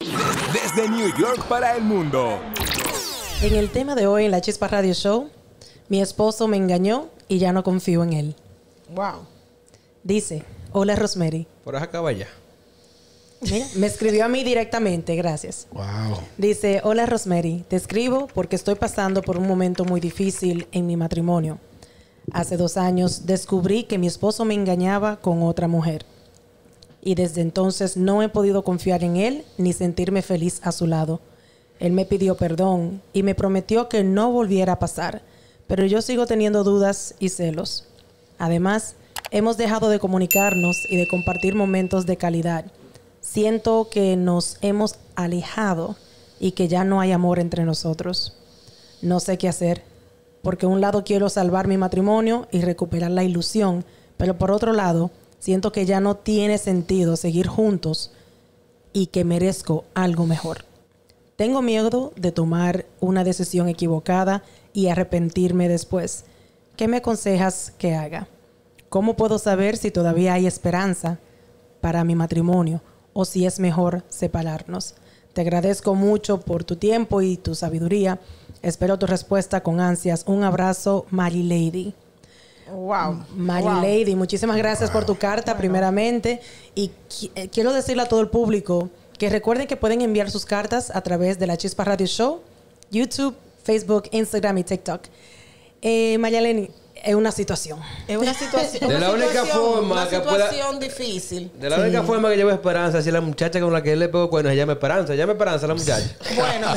Desde New York para el mundo. En el tema de hoy en la Chispa Radio Show, mi esposo me engañó y ya no confío en él. Wow. Dice, hola Rosemary. Por acá vaya. Mira, me escribió a mí directamente, gracias. Wow. Dice, hola Rosemary, te escribo porque estoy pasando por un momento muy difícil en mi matrimonio. Hace 2 años descubrí que mi esposo me engañaba con otra mujer. Y desde entonces no he podido confiar en él ni sentirme feliz a su lado. Él me pidió perdón y me prometió que no volviera a pasar, pero yo sigo teniendo dudas y celos. Además, hemos dejado de comunicarnos y de compartir momentos de calidad. Siento que nos hemos alejado y que ya no hay amor entre nosotros. No sé qué hacer, porque un lado quiero salvar mi matrimonio y recuperar la ilusión, pero por otro lado, siento que ya no tiene sentido seguir juntos y que merezco algo mejor. Tengo miedo de tomar una decisión equivocada y arrepentirme después. ¿Qué me aconsejas que haga? ¿Cómo puedo saber si todavía hay esperanza para mi matrimonio o si es mejor separarnos? Te agradezco mucho por tu tiempo y tu sabiduría. Espero tu respuesta con ansias. Un abrazo, Mary Lady. Wow. Mary Lady, muchísimas gracias por tu carta, primeramente. Y quiero decirle a todo el público que recuerden que pueden enviar sus cartas a través de la Chispa Radio Show, YouTube, Facebook, Instagram y TikTok. Mayaleni, es una situación. Es una situación. De la única forma que pueda. Difícil. De la única forma que lleve esperanza, si la muchacha con la que él le pegó cuernos se llama Esperanza. Llama Esperanza la muchacha. Bueno,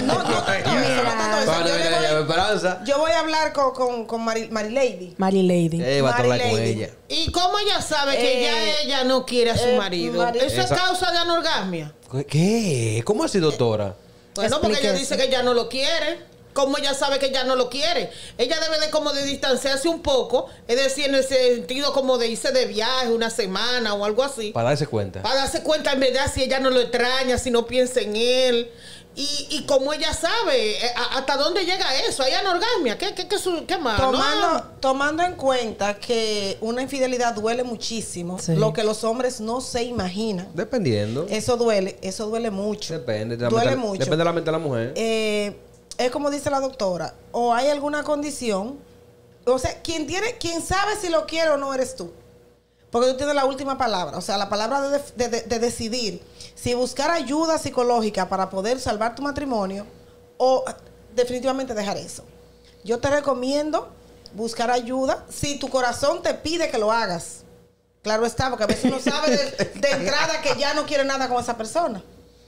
yo voy a hablar con Mary Lady. Mary Lady. Va a hablar con ella. ¿Y cómo ella sabe que ya ella no quiere a su marido? ¿Eso es causa de anorgasmia? ¿Qué? ¿Cómo así, doctora? Bueno, porque ella dice que ya no lo quiere. ¿Cómo ella sabe que ya no lo quiere? Ella debe de como de distanciarse un poco, es decir, en el sentido como de irse de viaje una semana o algo así. Para darse cuenta. Para darse cuenta en verdad si ella no lo extraña, si no piensa en él. Y como ella sabe, ¿hasta dónde llega eso? ¿Hay anorgasmia? ¿Qué más? Tomando en cuenta que una infidelidad duele muchísimo, sí, lo que los hombres no se imaginan. Dependiendo. Eso duele mucho. Depende. Duele mucho. Depende de la mente de la mujer. Es como dice la doctora, o hay alguna condición, o sea, quien sabe si lo quiere o no eres tú. Porque tú tienes la última palabra, o sea, la palabra de decidir si buscar ayuda psicológica para poder salvar tu matrimonio o definitivamente dejar eso. Yo te recomiendo buscar ayuda si tu corazón te pide que lo hagas. Claro está, porque a veces uno sabe de entrada que ya no quiere nada con esa persona.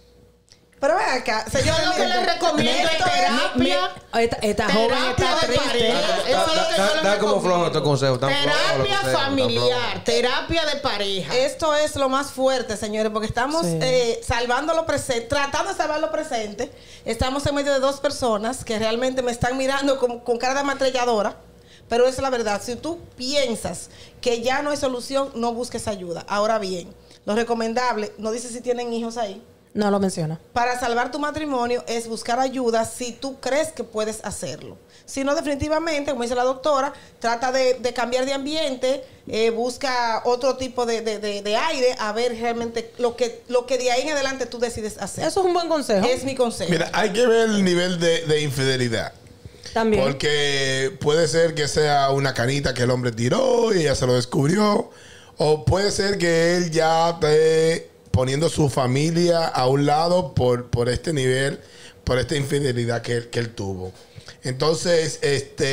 Pero ven acá, señor, yo lo que le recomiendo es terapia. Esta joven está triste. Está como flojo estos consejos. Terapia familiar, terapia de pareja. Esto es lo más fuerte, señores, porque estamos salvando lo presente, tratando de salvar lo presente. Estamos en medio de 2 personas que realmente me están mirando con cara de ametralladora. Pero esa es la verdad. Si tú piensas que ya no hay solución, no busques ayuda. Ahora bien, lo recomendable, no dice si tienen hijos ahí. No lo menciona. Para salvar tu matrimonio es buscar ayuda si tú crees que puedes hacerlo. Si no, definitivamente, como dice la doctora, trata de cambiar de ambiente, busca otro tipo de aire, a ver realmente lo que de ahí en adelante tú decides hacer. Eso es un buen consejo. Es mi consejo. Mira, hay que ver el nivel de infidelidad. También. Porque puede ser que sea una canita que el hombre tiró y ella se lo descubrió. O puede ser que él ya esté poniendo su familia a un lado por este nivel, por esta infidelidad que él tuvo. Entonces,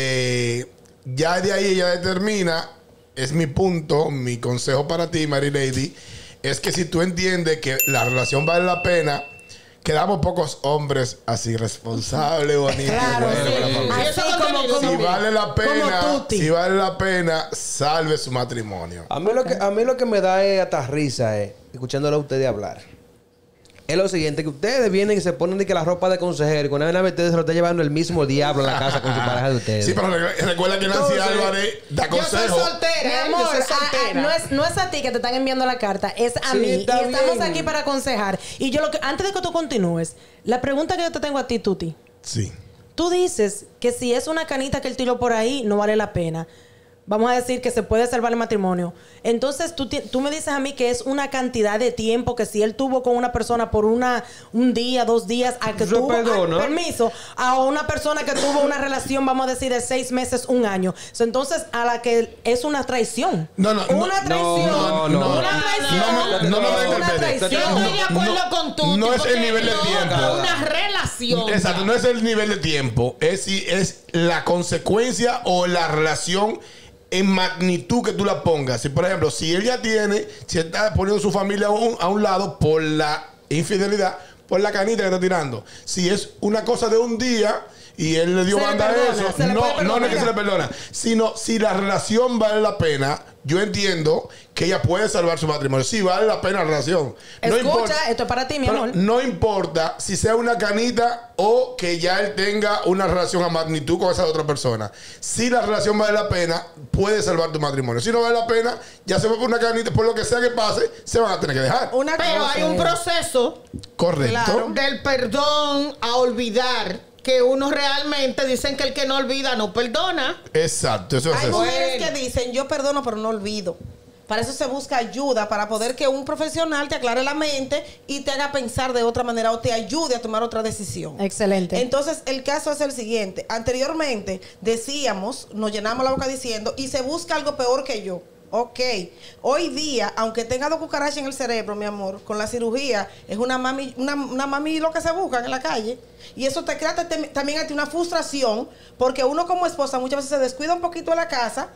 ya de ahí ella determina, es mi punto, mi consejo para ti, Mary Lady, es que si tú entiendes que la relación vale la pena, quedamos pocos hombres así responsables, bonitos. Claro, si vale la pena, si vale la pena, salve su matrimonio. A mí lo que me da hasta risa escuchándolo a ustedes hablar. Es lo siguiente, que ustedes vienen y se ponen de que la ropa de consejero y cuando vienen a ustedes se lo está llevando el mismo diablo a la casa con su pareja de ustedes. Sí, pero recuerda que Nancy Álvarez da consejo. Yo soy soltera, Mi amor, yo soy soltera. no es a ti que te están enviando la carta, es a mí. Y estamos aquí para aconsejar. Y yo antes de que tú continúes, la pregunta que yo te tengo a ti, Tuti. Sí. Tú dices que si es una canita que él tiró por ahí, no vale la pena. vamos a decir que se puede salvar el matrimonio. Entonces tú me dices a mí que es una cantidad de tiempo que si él tuvo con una persona por un día, 2 días, a que tuvo permiso, a una persona que tuvo una relación, vamos a decir, de 6 meses, 1 año. Entonces, a la que es una traición. No, una traición. No me interpretes. Yo estoy de acuerdo con tú. No es el nivel de tiempo. Una relación. Exacto, no es el nivel de tiempo. Es si es la consecuencia o la relación en magnitud que tú la pongas. Si, por ejemplo, si él está poniendo su familia a un lado por la infidelidad, por la canita que está tirando. Si es una cosa de un día y él le dio banda a eso, no es que se le perdona, sino si la relación vale la pena, yo entiendo que ella puede salvar su matrimonio. Sí, vale la pena la relación. Escucha, esto es para ti, mi amor. No importa si sea una canita o que ya él tenga una relación a magnitud con esa otra persona. Si la relación vale la pena, puede salvar tu matrimonio. Si no vale la pena, ya se va por una canita, por lo que sea que pase, se van a tener que dejar. Pero hay un proceso correcto del perdón a olvidar. Que uno realmente dicen que el que no olvida no perdona. Exacto, eso es Hay eso. mujeres que dicen, yo perdono pero no olvido. Para eso se busca ayuda, para poder que un profesional te aclare la mente y te haga pensar de otra manera o te ayude a tomar otra decisión. Excelente. Entonces, el caso es el siguiente. Anteriormente decíamos, nos llenamos la boca diciendo, y se busca algo peor que yo. Ok, hoy día, aunque tenga 2 cucarachas en el cerebro, mi amor, con la cirugía, es una mami lo que se buscan en la calle. Y eso te crea también a ti una frustración, porque uno como esposa muchas veces se descuida un poquito de la casa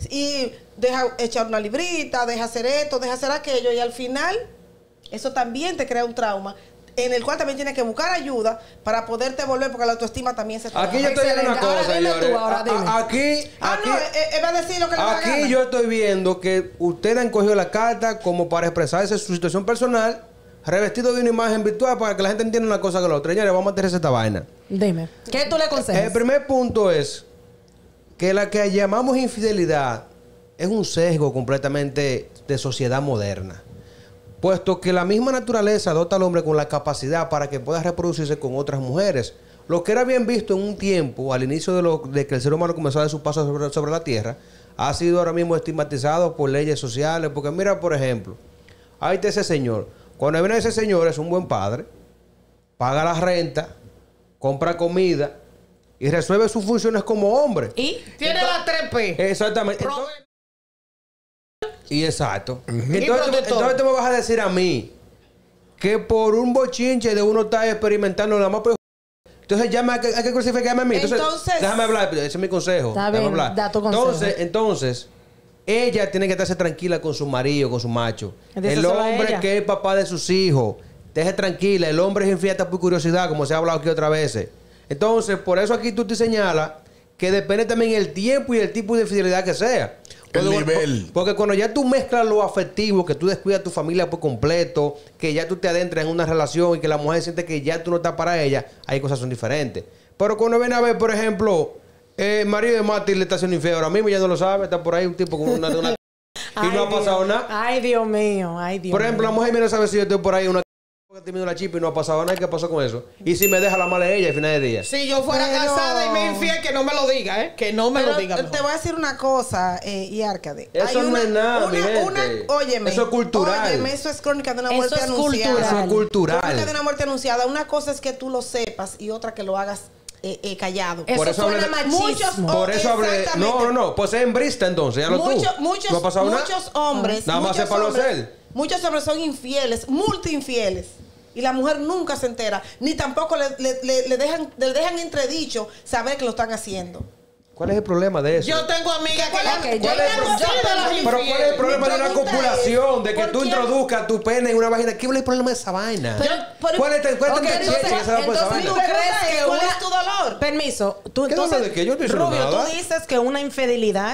y deja echar una librita, deja hacer esto, deja hacer aquello, y al final eso también te crea un trauma, en el cual también tienes que buscar ayuda para poderte volver, porque la autoestima también se trabaja. Aquí yo estoy viendo una cosa, señores. Aquí va a decir lo que le da la gana. aquí yo estoy viendo que ustedes han cogido la carta como para expresarse su situación personal, revestido de una imagen virtual para que la gente entienda una cosa que la otra. Señores, vamos a meterse esta vaina. Dime, ¿qué tú le aconsejas? El primer punto es que la que llamamos infidelidad es un sesgo completamente de sociedad moderna. Puesto que la misma naturaleza dota al hombre con la capacidad para que pueda reproducirse con otras mujeres. Lo que era bien visto en un tiempo, al inicio de que el ser humano comenzó a dar su paso sobre la tierra, ha sido ahora mismo estigmatizado por leyes sociales. Porque mira, por ejemplo, ahí está ese señor. Cuando viene ese señor, es un buen padre, paga la renta, compra comida y resuelve sus funciones como hombre. Y tiene la 3P. Exactamente. Y exacto. Entonces tú me vas a decir a mí que por un bochinche de uno está experimentando nada más, pues, entonces llama, hay que crucificarme a mí. Entonces, déjame hablar, ese es mi consejo. Está bien, da tu consejo. Entonces, ella tiene que estarse tranquila con su marido, con su macho. El hombre que es papá de sus hijos, deje tranquila. El hombre es infiel por curiosidad, como se ha hablado aquí otras veces. Entonces, por eso aquí tú te señalas que depende también el tiempo y el tipo de infidelidad que sea. El nivel. Porque cuando ya tú mezclas lo afectivo, que tú descuidas a tu familia por completo, que ya tú te adentras en una relación y que la mujer siente que ya tú no estás para ella, hay cosas que son diferentes. Pero cuando viene a ver, por ejemplo, marido de Mati le está haciendo infiel ahora mismo, ya no lo sabe, está por ahí un tipo con una y no ha pasado nada. Ay, Dios mío, ay, Dios mío. Por ejemplo, la mujer no sabe si yo estoy por ahí una que terminó la chipa y no ha pasado nada. ¿Qué pasó con eso? Y si me deja la mala ella al final del día. Si yo fuera casada y me infiel, que no me lo diga, que no me lo diga. Te voy a decir una cosa, y Arcade. Eso no es nada, mi gente. Óyeme. Eso es cultural. Óyeme, eso es crónica de una muerte anunciada. Eso es cultural. Crónica de una muerte anunciada. Una cosa es que tú lo sepas y otra que lo hagas callado. Eso por eso suena machismo. Por eso hablé. No. Pues es hembrista entonces, ya lo tú. ¿No ha pasado nada? Muchos hombres. Nada más sepa lo hacer. Muchos hombres son infieles, multiinfieles. Y la mujer nunca se entera, ni tampoco le dejan entredicho saber que lo están haciendo. ¿Cuál es el problema de eso? Yo tengo amigas que pero ¿cuál es el problema de una copulación? De que tú introduzcas tu pene en una vagina. ¿Qué es el problema de esa vaina? ¿Cuál es el entonces, ¿tú crees que cuál es tu dolor? Permiso. ¿De qué? Yo no estoy diciendo Rubio, nada. tú dices que una infidelidad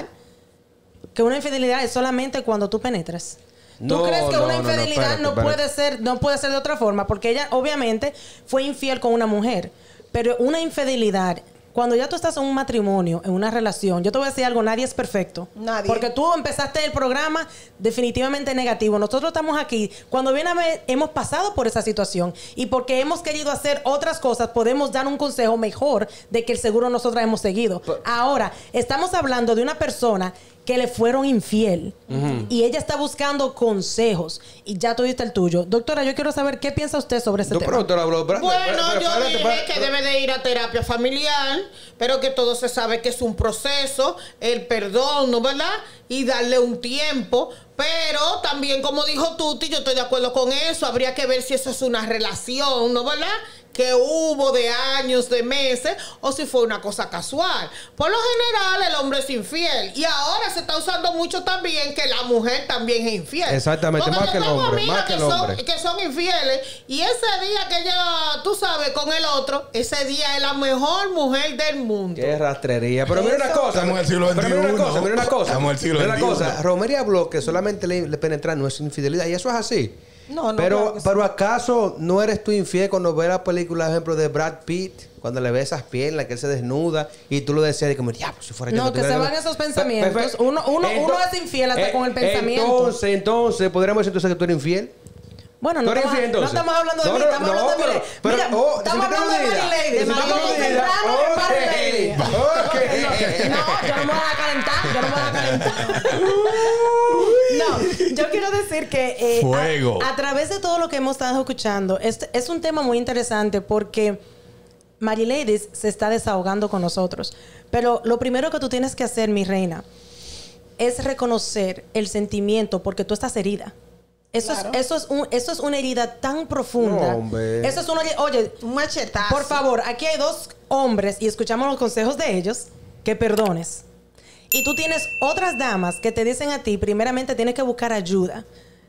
es solamente cuando tú penetras. ¿Tú crees que una infidelidad no puede ser de otra forma? Porque ella obviamente fue infiel con una mujer. Pero una infidelidad, cuando ya tú estás en un matrimonio, en una relación, yo te voy a decir algo, nadie es perfecto. Nadie. Porque tú empezaste el programa definitivamente negativo. Nosotros estamos aquí, cuando viene a ver, hemos pasado por esa situación. Y porque hemos querido hacer otras cosas, podemos dar un consejo mejor de que el seguro nosotros hemos seguido. Ahora, estamos hablando de una persona que le fueron infiel y ella está buscando consejos y ya tú diste el tuyo. Doctora, yo quiero saber qué piensa usted sobre ese tema. Bueno, yo dije que debe de ir a terapia familiar, pero que todo se sabe que es un proceso, el perdón, ¿no verdad? Y darle un tiempo. Pero también, como dijo Tuti, yo estoy de acuerdo con eso. Habría que ver si eso es una relación, ¿no verdad? Que hubo de años, de meses, o si fue una cosa casual. Por lo general, el hombre es infiel. Y ahora se está usando mucho también que la mujer también es infiel. Exactamente, porque más que el hombre. Más que el hombre. Que son infieles. Y ese día que ella, tú sabes, con el otro, ese día es la mejor mujer del mundo. Qué rastrería. Pero mira una cosa. Estamos en el siglo XXI. Mira una cosa. Estamos en el siglo Mira una XXI. cosa. Romería habló que solamente le penetrar no es infidelidad. Y eso es así. No, Pero ¿acaso no eres tú infiel cuando ves la película, por ejemplo, de Brad Pitt? Cuando le ves esas piernas, que él se desnuda y tú lo deseas y como, diablo, si fuera yo. No, que se van esos pensamientos. Uno es infiel hasta con el pensamiento. Entonces, ¿podríamos decir entonces que tú eres infiel? Bueno, no estamos hablando de mí, estamos hablando de Mire. Mira, estamos hablando de Marilady. Estamos concentrando en Marilady. No, yo no me voy a calentar. No, yo quiero decir que Fuego. A través de todo lo que hemos estado escuchando, es un tema muy interesante porque Marilady se está desahogando con nosotros. Pero lo primero que tú tienes que hacer, mi reina, es reconocer el sentimiento porque tú estás herida. Eso es una herida tan profunda. No, hombre. Eso es una herida. Oye, Un machetazo. por favor, aquí hay dos hombres y escuchamos los consejos de ellos que perdones. Y tú tienes otras damas que te dicen a ti, primeramente tienes que buscar ayuda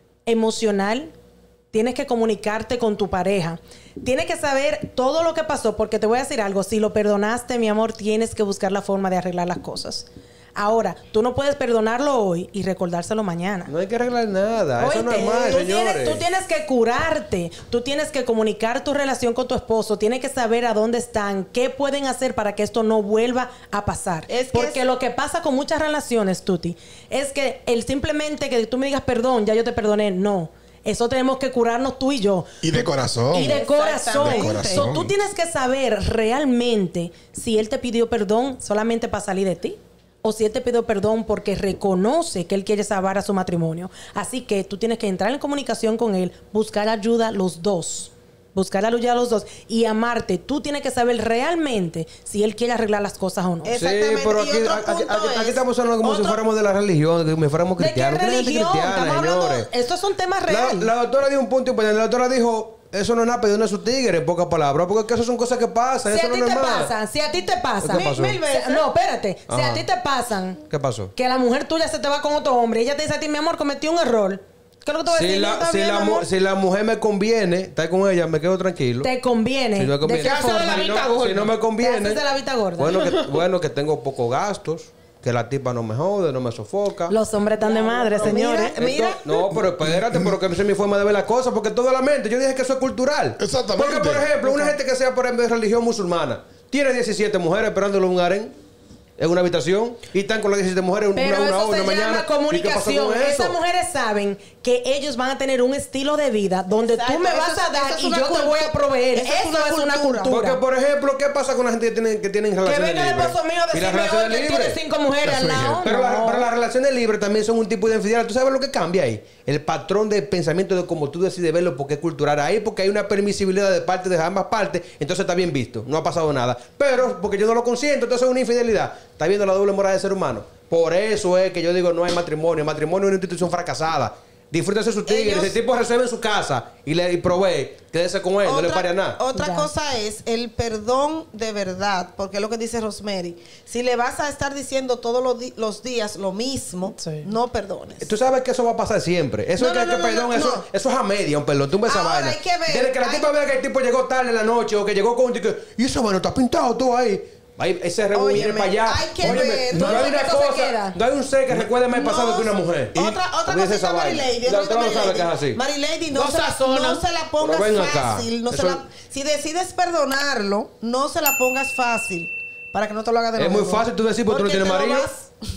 emocional, tienes que comunicarte con tu pareja, tienes que saber todo lo que pasó, porque te voy a decir algo, si lo perdonaste, mi amor, tienes que buscar la forma de arreglar las cosas. Ahora, tú no puedes perdonarlo hoy y recordárselo mañana. No hay que arreglar nada. Eso no es normal, señores. Tú tienes que curarte. Tú tienes que comunicar tu relación con tu esposo. Tienes que saber a dónde están, qué pueden hacer para que esto no vuelva a pasar. Porque lo que pasa con muchas relaciones, Tuti, es que el simplemente que tú me digas perdón, ya yo te perdoné, no. Eso tenemos que curarnos tú y yo. Y de corazón. Y de corazón. De corazón. So, tú tienes que saber realmente si él te pidió perdón solamente para salir de ti, o si él te pidió perdón porque reconoce que él quiere salvar a su matrimonio. Así que tú tienes que entrar en comunicación con él, buscar ayuda los dos. Buscar ayuda a los dos y amarte. Tú tienes que saber realmente si él quiere arreglar las cosas o no. Exactamente. Sí, pero aquí estamos hablando como si fuéramos de la religión, como si fuéramos cristianos. ¿De qué religión? Estamos hablando, estos son temas reales. La doctora dio un punto importante. La doctora dijo, eso no es nada, perdón a sus tigres, en pocas palabras, porque eso son cosas que pasan. Si eso a no ti es te normal. pasan, si a ti te pasan, ¿Qué pasó? mil veces. No, espérate. Si a ti te pasan, ¿Qué pasó? que la mujer tuya se te va con otro hombre y ella te dice a ti, mi amor, cometí un error. ¿Qué es lo que tú vas a decir? No, está bien, mi amor. Si la mujer me conviene, estar con ella, me quedo tranquilo. Te conviene. Si no me conviene. ¿De qué forma? Si no me conviene. Te haces de la vista gorda. Bueno, que tengo pocos gastos. Que la tipa no me jode, no me sofoca. Los hombres están de madre, señores. Mira. No, pero espérate, pero que esa es mi forma de ver las cosas, porque toda la mente, yo dije que eso es cultural. Exactamente. Porque, por ejemplo, una gente que sea, por ejemplo, de religión musulmana, tiene 17 mujeres esperándolo en un harén, en una habitación, y están con las 17 mujeres Pero una eso hora, se una mañana. llama comunicación. ¿Y qué pasa con eso? Esas mujeres saben que ellos van a tener un estilo de vida donde Exacto, tú me eso vas es- a dar eso es y una yo te voy a proveer. Eso es una cultura. Porque, por ejemplo, ¿qué pasa con la gente que tienen Que relaciones venga el libres? esposo mío a Y las decirme relaciones hoy que libres. tiene 5 mujeres al lado. Pero, No. pero las relaciones libres también son un tipo de infidelidad. ¿Tú sabes lo que cambia ahí? El patrón de pensamiento de cómo tú decides verlo, porque es cultural ahí, porque hay una permisibilidad de parte de ambas partes, entonces está bien visto, no ha pasado nada. Pero porque yo no lo consiento, entonces es una infidelidad. Está viendo la doble moral del ser humano. Por eso es que yo digo no hay matrimonio. El matrimonio es una institución fracasada. Disfrútese sus tigres. Ellos- Ese tipo resuelve en su casa y provee. Quédese con él, no le pare a nada. Otra Ya. cosa es el perdón de verdad, porque es lo que dice Rosemary. Si le vas a estar diciendo todos los días lo mismo, Sí. no perdones. Tú sabes que eso va a pasar siempre. Eso No, es que, no, no, perdón, no, eso, no. eso es a media, un perdón. Tú ves esa Ahora vaina. hay que ver, Desde que la tipa vea que el tipo llegó tarde en la noche o que llegó con un tico, y esa vaina está pintado todo ahí. Ahí ese revuelo viene Óyeme, para allá. hay que ver. no hay ¿Dónde una eso se cosa, queda? no hay un ser que recuerde más el pasado No, que una mujer. Otra Porque dice esa cosita, vaina. Marilady. La doctora no sabe que es así. Marilady, No sazona. no se la pongas Pero ven acá. fácil. No se Eso- la- si decides perdonarlo, no se la pongas fácil. Para que no te lo haga de Es nuevo. muy fácil tú decir porque tú no tienes te lo marido. vas-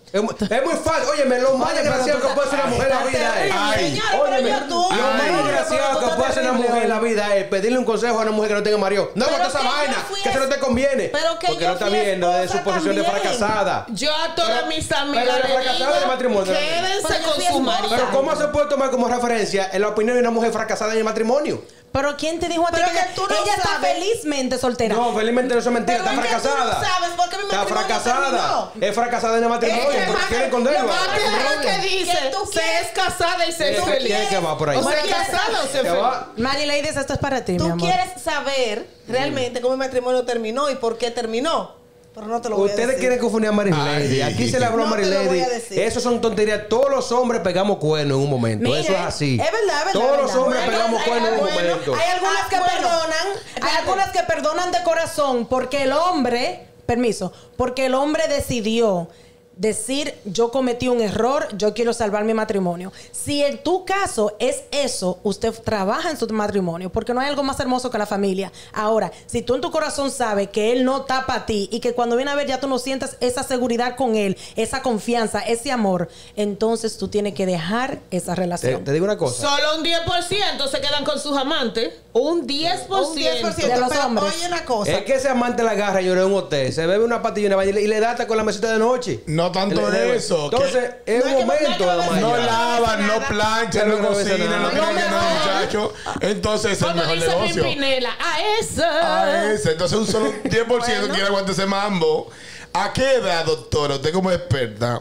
Es muy fácil. Óyeme, lo más desgraciado que puede ser una mujer en la vida es. Ay. Óyeme, pero tú- lo más Ay. desgraciado que puede hacer una mujer en la vida es pedirle un consejo a una mujer que no tenga marido. No, Pero bota esa que yo vaina, fui que eso no te conviene. Pero que porque yo no está fui viendo de su esposa posición de también. fracasada. Yo a todas mis amigas pero le fracasada digo, de matrimonio. quédense Pero yo con fui su esposa. marido. Pero ¿cómo se puede tomar como referencia en la opinión de una mujer fracasada en el matrimonio? Pero ¿quién te dijo a ti Pero que que tú no ella está sabes. felizmente soltera? No, felizmente no es mentira, Pero está es que tú no fracasada. sabes por qué mi Está matrimonio fracasada. terminó. Es fracasada en el matrimonio. Es que porque más- quiere esconderlo. lo más ¿Qué es lo que dice? Que tú Se quieres- es casada y se es ¿Qué- feliz. qué va por ahí? O sea, ¿Qué- casada o se ¿Qué feliz. va? Mari Ladies, esto es para ti, mi Tú amor. quieres saber realmente cómo mi matrimonio terminó y por qué terminó. Pero no te lo voy a Ustedes decir. quieren confundir a Mary Lady. Ay. Aquí se le habló a No Mary te lo voy Lady. a decir. Eso son tonterías. Todos los hombres pegamos cuernos en un momento. Mire, Eso es así. es verdad, Todos los verdad. hombres Bueno, pegamos cuernos en un bueno, momento. Hay algunas que bueno. perdonan, hay Espérate. algunas que perdonan de corazón porque el hombre, porque el hombre decidió decir, yo cometí un error, yo quiero salvar mi matrimonio. Si en tu caso es eso, usted trabaja en su matrimonio, porque no hay algo más hermoso que la familia. Ahora, si tú en tu corazón sabes que él no está para ti y que cuando viene a ver ya tú no sientas esa seguridad con él, esa confianza, ese amor, entonces tú tienes que dejar esa relación. Te digo una cosa. Solo un 10% se quedan con sus amantes. Un 10%. Un 10%. de los pero hombres. Oye una cosa. Es que ese amante la agarra y llora en un hotel, se bebe una patilla y una vaina y le da hasta con la mesita de noche. No tanto eso. Entonces, es un no hay que- momento, no hay que Damaya. No beber lavan, no nada. planchan, no No bebe cocinan, nada. no tienen que nada, mejor. muchachos. Entonces es el Como mejor dice negocio. Pimpinela, a esa. A ese. Entonces un solo 10% quiere aguantar ese mambo. ¿A qué edad, doctora, usted como experta,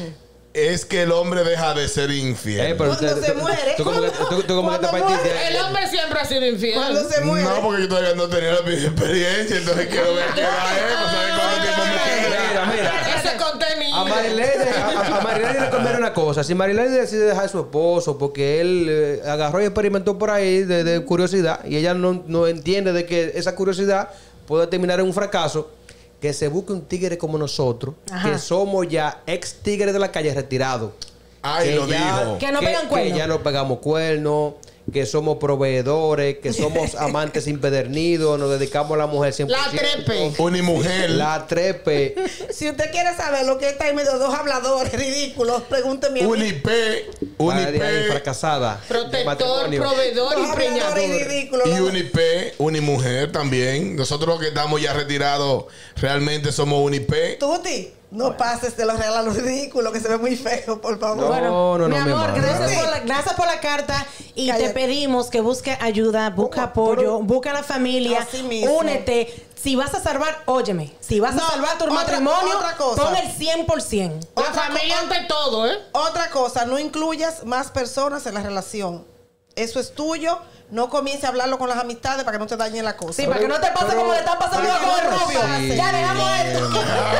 es que el hombre deja de ser infiel? Pero Cuando se muere. Tú como que Cuando te partiste. muere. El hombre siempre ha sido infiel. Cuando se muere. No, porque yo todavía no tenía la misma experiencia, entonces quiero ver qué edad es, para saber cuánto tiempo me queda. Mira. Ese contenido. A Marilady le conviene una cosa. Si Marilady decide dejar a su esposo porque él agarró y experimentó por ahí de curiosidad y ella no entiende de que esa curiosidad puede terminar en un fracaso, que se busque un tigre como nosotros, Ajá. que somos ya ex tigres de la calle retirados. Ay, Que lo ya- dijo. Que no pegan cuernos. Que ya no pegamos cuernos, que somos proveedores, que somos amantes impedernidos, nos dedicamos a la mujer 100%. La trepe. Unimujer. La trepe. Si usted quiere saber lo que está en medio de dos habladores ridículos, pregúnteme a mí. Unipé. María ahí Unipé. fracasada. de Protector, matrimonio. proveedor Dos y habladores preñador. ridículos. Y Unipé, Unimujer también. Nosotros que estamos ya retirados, realmente somos Unipé. Tuti, no pases de los regalos ridículos que se ve muy feo, por favor. No, no, mi no, mi amor, amor. gracias por la carta y Cállate. te pedimos que busque ayuda, busca apoyo, busca la familia, Así mismo. únete. Si vas a salvar, óyeme, si vas No, a salvar tu otra- matrimonio, otra cosa. pon el 100%. La Otra familia co- ante todo, ¿eh? Otra cosa, no incluyas más personas en la relación. Eso es tuyo. No comience a hablarlo con las amistades para que no te dañe la cosa. Sí, para que no te pase como le está pasando a con el rubio. Sí. Ya dejamos esto.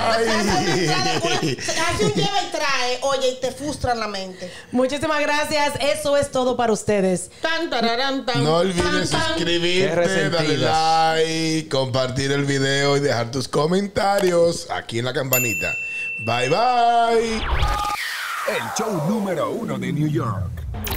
Ay. Hace un lleva y trae, oye, y te frustran la mente. Muchísimas gracias. Eso es todo para ustedes. Tan, tararán, tan, No olvides tan, tan. Qué suscribirte, resentidas. darle like, compartir el video y dejar tus comentarios aquí en la campanita. Bye bye. El show número 1 de New York.